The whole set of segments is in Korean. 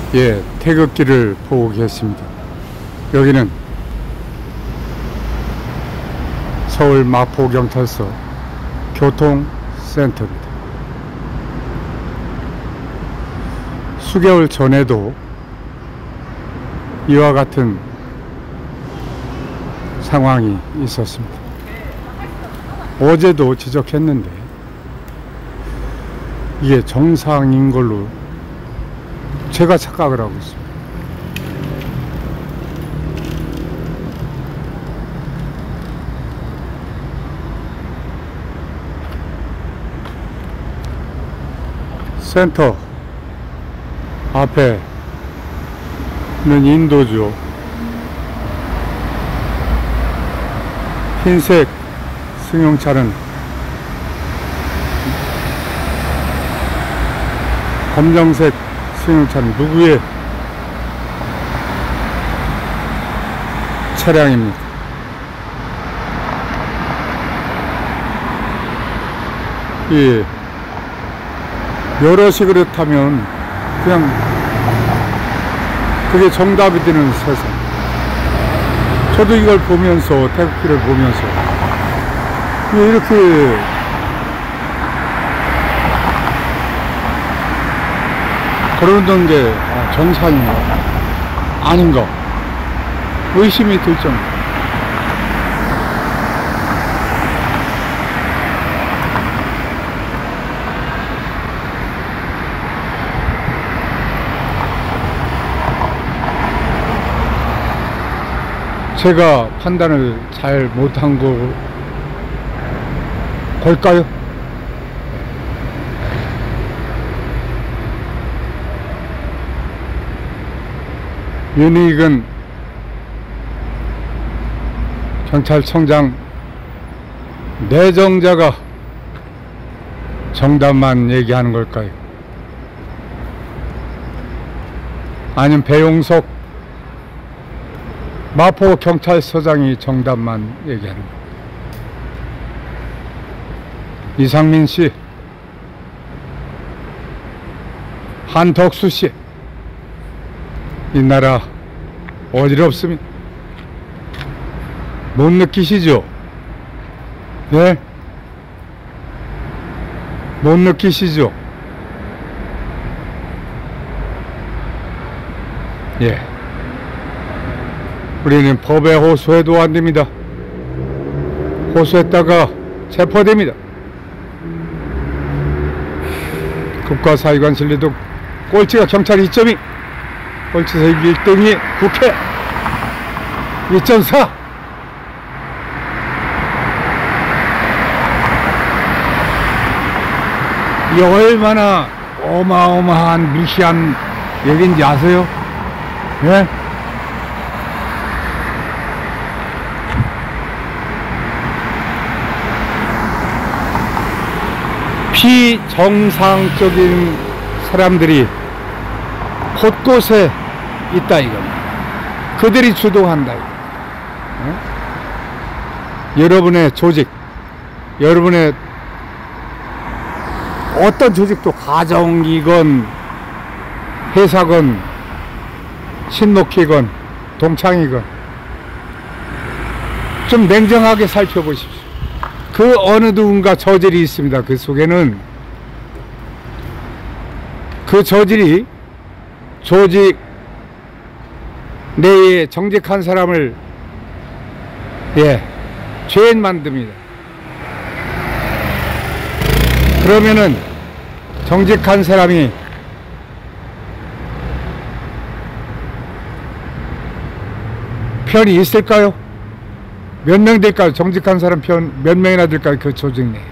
예, 태극기를 보고 계십니다. 여기는 서울 마포경찰서 교통센터입니다. 수개월 전에도 이와 같은 상황이 있었습니다. 어제도 지적했는데 이게 정상인 걸로 제가 착각을 하고 있습니다. 센터 앞에는 인도죠. 흰색 승용차는 검정색 승용차는 누구의 차량입니다. 예, 여럿이 그렇다면 그냥 그게 정답이 되는 세상. 저도 이걸 보면서, 태극기를 보면서 왜 이렇게 그러는 게 정상인가 아닌가 의심이 들 정도. 제가 판단을 잘 못한 걸까요? 윤희익은 경찰청장 내정자가 정답만 얘기하는 걸까요? 아니면 배용석 마포경찰서장이 정답만 얘기하는 것. 이상민씨, 한덕수씨, 이 나라 어지럽습니다. 못 느끼시죠? 네? 못 느끼시죠? 예. 우리는 법에 호소해도 안 됩니다. 호소했다가 체포됩니다. 국가사회관 진리도 꼴찌가 경찰 2.2, 꼴찌에서 1등이 국회 2.4. 이게 얼마나 어마어마한 무시한 얘기인지 아세요? 예? 비정상적인 사람들이 곳곳에 있다 이겁니다. 그들이 주도한다 이겁니다. 여러분의 조직, 여러분의 어떤 조직도 가정이건 회사건 신목회건 동창이건 좀 냉정하게 살펴보십시오. 그 어느 누군가 저질이 있습니다. 그 속에는 그 저질이 조직 내에 정직한 사람을 죄인 만듭니다. 그러면은 정직한 사람이 편이 있을까요? 몇 명 될까요? 정직한 사람 편 몇 명이나 될까요? 그 조직 내에.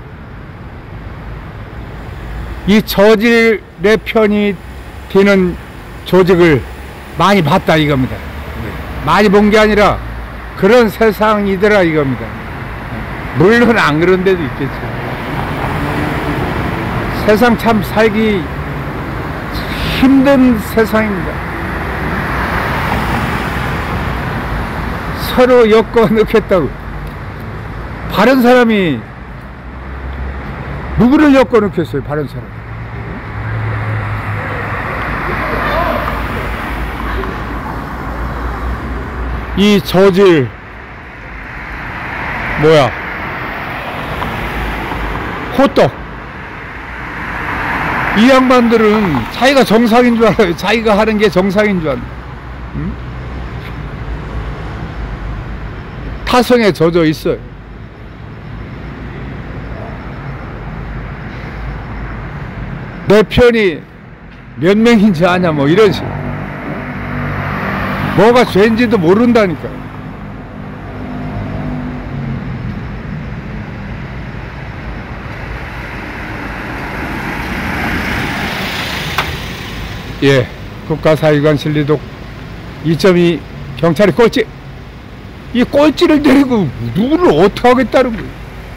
이 저질의 편이 되는 조직을 많이 봤다 이겁니다. 많이 본 게 아니라 그런 세상이더라 이겁니다. 물론 안 그런 데도 있겠죠. 세상 참 살기 힘든 세상입니다. 서로 엮어 넣겠다고. 바른 사람이 누구를 엮어 넣겠어요? 바른 사람. 이 저질 뭐야 호떡 이 양반들은 자기가 정상인 줄 알아요. 자기가 하는 게 정상인 줄 알아요. 응? 타성에 젖어 있어요. 내 편이 몇 명인지 아냐 뭐 이런 식으로 뭐가 죄인지도 모른다니까. 예, 국가사위관 실리독 2.2 경찰이 꼴찌. 이 꼴찌를 데리고 누구를 어떻게 하겠다는 거예요.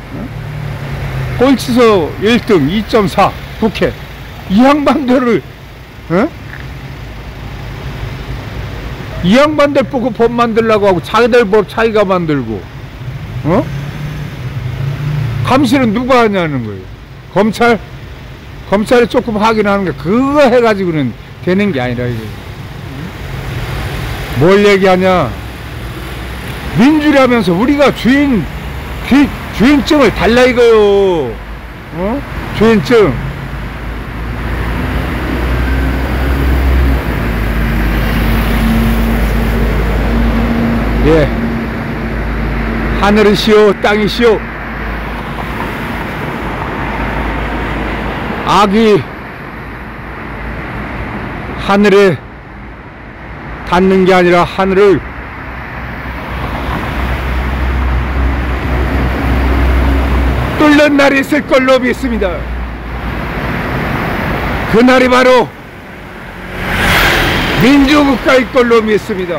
꼴찌서 1등 2.4 국회 이 양반들을 이 양반들 보고 법 만들려고 하고 자기들 법 자기가 만들고 감시는 누가 하냐는 거예요. 검찰이 조금 하긴 하는 게 그거 해가지고는 되는 게 아니라 이거 뭘 얘기하냐. 민주라면서 우리가 주인증을 달라 이거요. 주인증. 예. 하늘은 시오, 땅이 시오. 악이 하늘에 닿는 게 아니라 하늘을 뚫는 날이 있을 걸로 믿습니다. 그날이 바로 민주국가일 걸로 믿습니다.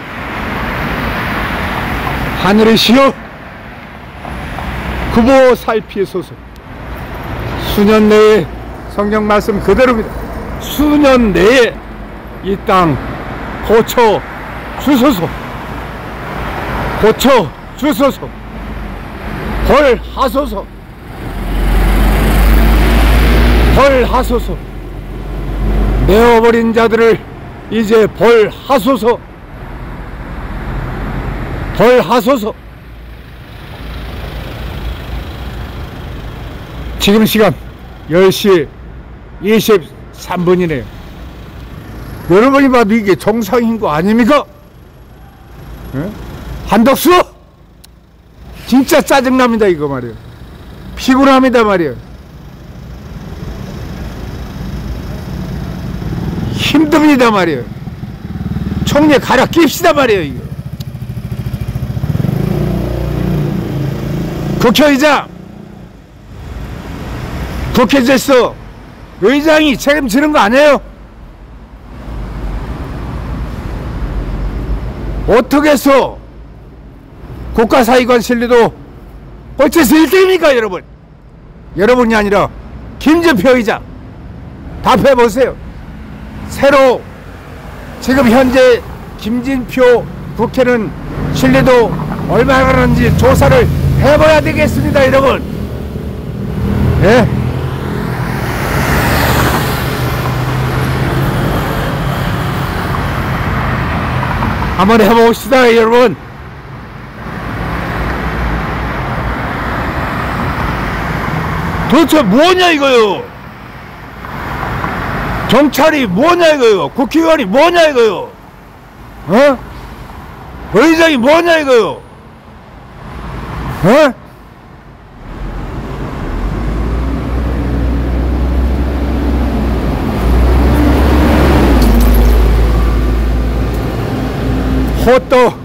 하늘이시여 구보 살피소서. 수년 내에 성경 말씀 그대로입니다. 수년 내에 이 땅 고쳐 주소서. 고쳐 주소서. 벌하소서. 벌하소서. 내어버린 자들을 이제 벌하소서. 벌하소서. 지금 시간 10시 23분이네요 여러분이 봐도 이게 정상인 거 아닙니까? 예? 한덕수 진짜 짜증납니다 이거 말이에요. 피곤합니다 말이에요. 힘듭니다 말이에요. 총리 가라 깁시다 말이에요 이거. 국회의장 국회 질서 의장이 책임지는 거 아니에요? 어떻게 해서 국가사위관 실리도 꼴찌에서 1등입니까 여러분? 여러분이 아니라 김진표 의장 답해보세요. 새로 지금 현재 김진표 국회는 실리도 얼마나 하는지 조사를 해봐야 되겠습니다 여러분. 예? 한번 해봅시다 여러분. 도대체 뭐냐 이거요. 경찰이 뭐냐 이거요. 국회의원이 뭐냐 이거요. 의장이 뭐냐 이거요. 호떡.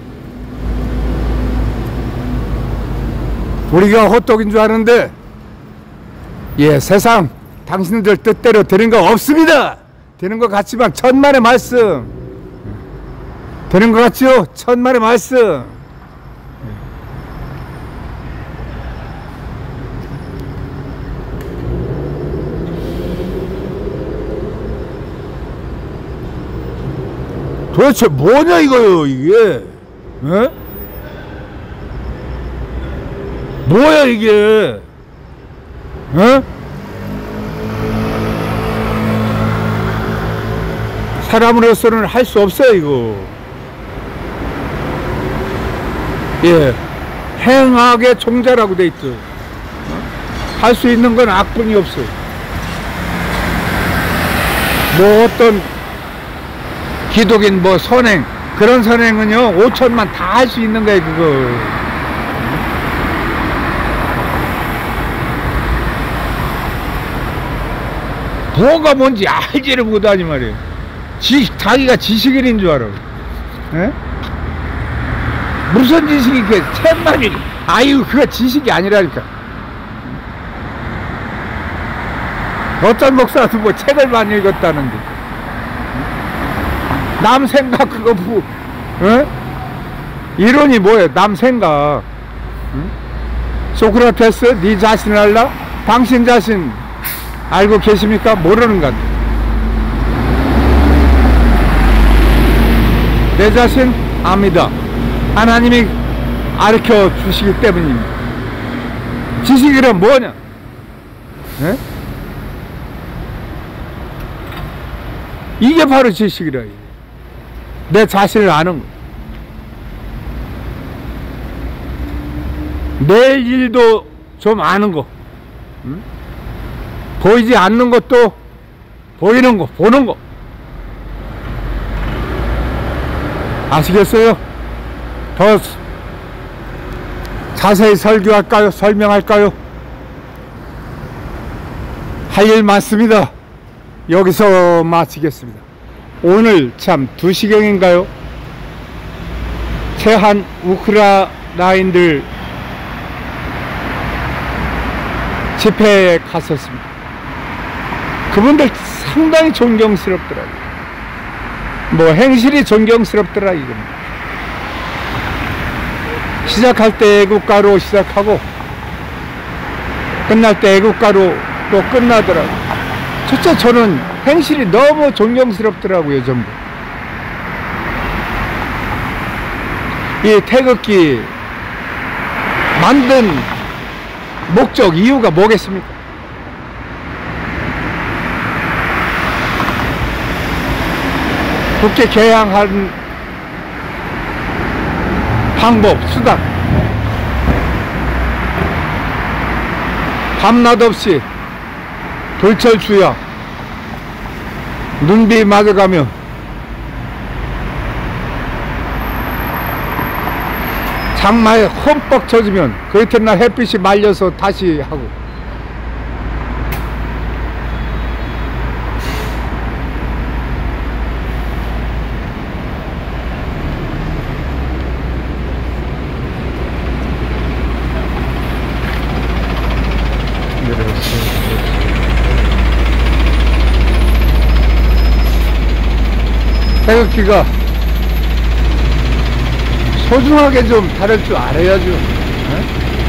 우리가 호떡인 줄 아는데 예, 세상 당신들 뜻대로 되는 거 없습니다. 되는 것 같지만 천만의 말씀. 되는 것 같죠? 천만의 말씀. 도대체 뭐냐 이거요 이게. 에? 뭐야 이게. 에? 사람으로서는 할 수 없어요 이거. 예, 행악의 종자라고 돼 있죠. 할 수 있는 건 악뿐이 없어요. 뭐 어떤 기독인 뭐 선행, 그런 선행은요 5천만 다 할 수 있는 거예요. 그거 뭐가 뭔지 알지를 못하니 말이에요. 자기가 지식인인 줄 알아. 에? 무슨 지식이 그 책만 읽 아유 그거 지식이 아니라니까. 어떤 목사도 뭐 책을 많이 읽었다는데 남 생각 그거 뭐 이론이 뭐예요? 남 생각. 소크라테스 네 자신을 알라? 당신 자신 알고 계십니까? 모르는 것 같아요. 내 자신 압니다. 하나님이 가르쳐 주시기 때문입니다. 지식이란 뭐냐? 네? 이게 바로 지식이라. 내 자신을 아는 거. 내 일도 좀 아는 거. 응? 보이지 않는 것도 보이는 거, 보는 거. 아시겠어요? 더 자세히 설교할까요? 설명할까요? 할 일 많습니다. 여기서 마치겠습니다. 오늘 참 2시경인가요? 최한 우크라이나인들 집회에 갔었습니다. 그분들 상당히 존경스럽더라고요. 뭐 행실이 존경스럽더라 이겁니다. 시작할 때 애국가로 시작하고 끝날 때 애국가로 또 끝나더라고요. 첫째 저는 행실이 너무 존경스럽더라고요. 전부 이 태극기 만든 목적 이유가 뭐겠습니까? 국제 개항한 방법, 수단 밤낮 없이 돌철주야 눈비 맞아가며 장마에 흠뻑 젖으면 그 이튿날 햇빛이 말려서 다시 하고 태극기가 소중하게 좀 다룰 줄 알아야죠. 네?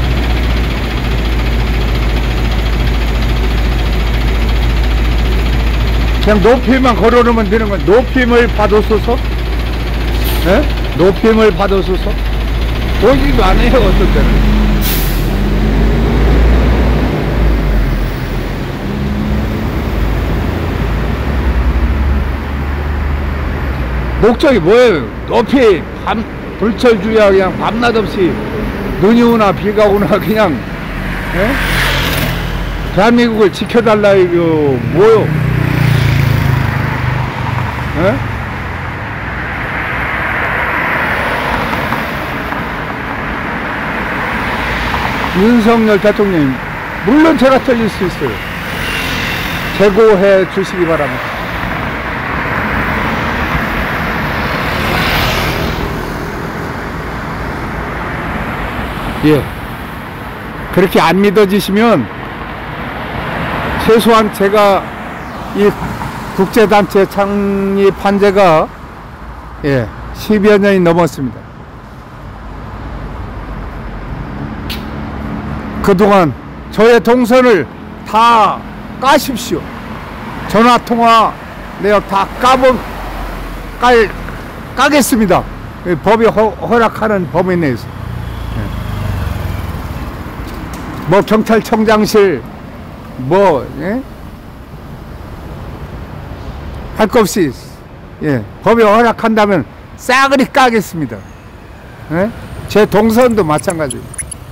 그냥 높이만 걸어놓으면 되는 건 높임을 받으소서. 네? 높임을 받으소서. 보이지도 않아요 어떤 때는. 목적이 뭐예요? 높이 불철주야 그냥 밤낮 없이 눈이 오나 비가 오나 그냥 에? 대한민국을 지켜달라 이거 뭐요? 에? 윤석열 대통령님 물론 제가 틀릴 수 있어요. 재고해 주시기 바랍니다. 예. 그렇게 안 믿어지시면 최소한 제가 이 국제단체 창립한 지가 10여 년이 넘었습니다. 그동안 저의 동선을 다 까십시오. 전화통화 내역 다 까겠습니다. 법이 허락하는 범위 내에서. 뭐 경찰청장실 뭐 할 거 없이 법이 허락한다면 싸그리 까겠습니다. 제 동선도 마찬가지예요.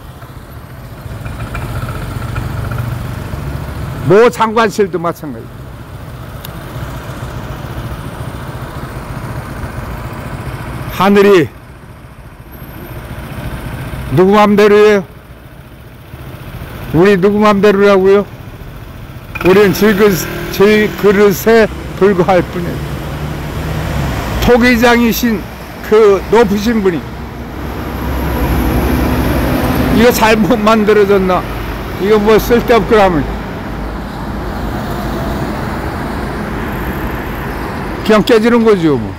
모 장관실도 마찬가지예요. 하늘이 누구 맘대로예요? 우리 누구 맘대로라고요? 우리는 질그릇에 불과할 뿐이에요. 토기장이신 그 높으신 분이 이거 잘못 만들어졌나? 이거 뭐 쓸데없고 하면 그냥 깨지는 거죠 뭐.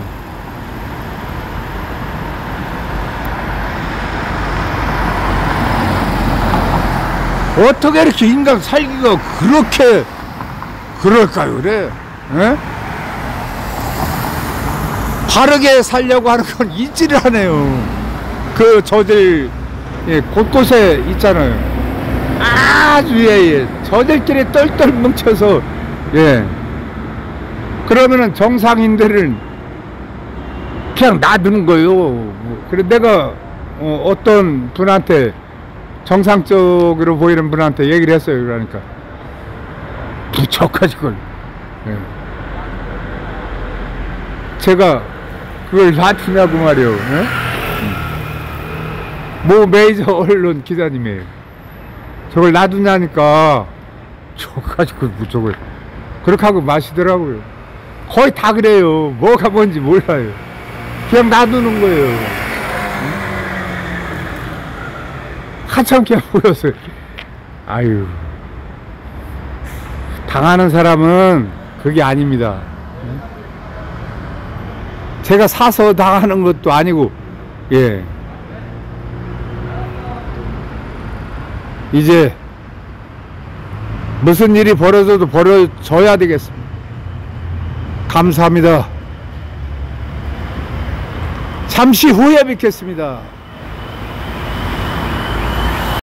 어떻게 이렇게 인간 살기가 그렇게 그럴까요? 그래? 에? 바르게 살려고 하는 건 있지를 않아요. 그 저들 곳곳에 있잖아요. 아주 저들끼리 똘똘 뭉쳐서 그러면은 정상인들은 그냥 놔두는 거예요. 그래 내가 어떤 분한테 정상적으로 보이는 분한테 얘기를 했어요. 그러니까 부쩍가지고 제가 그걸 놔두냐고 말이요. 모 메이저 언론 기자님이에요. 저걸 놔두냐니까 저거 가지고 저걸 그렇게 하고 마시더라고요. 거의 다 그래요. 뭐가 뭔지 몰라요. 그냥 놔두는 거예요. 한참 그냥 보였어요. 아유, 당하는 사람은 그게 아닙니다. 제가 사서 당하는 것도 아니고 이제 무슨 일이 벌어져도 벌어져야 되겠습니다. 감사합니다. 잠시 후에 뵙겠습니다.